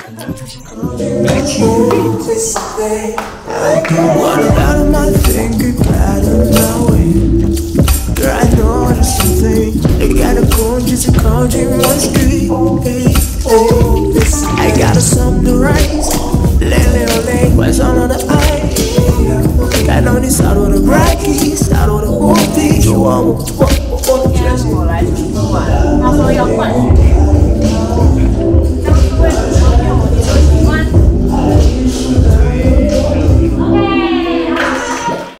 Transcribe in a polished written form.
What about my finger gliding my way? Girl, I know there's something. I gotta go just a call you my street. I got a song to write. Lele, ole.